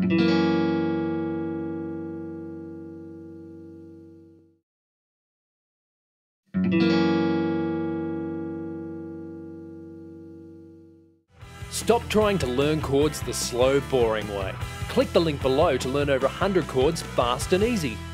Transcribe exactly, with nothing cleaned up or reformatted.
Stop trying to learn chords the slow, boring way. Click the link below to learn over one hundred chords fast and easy.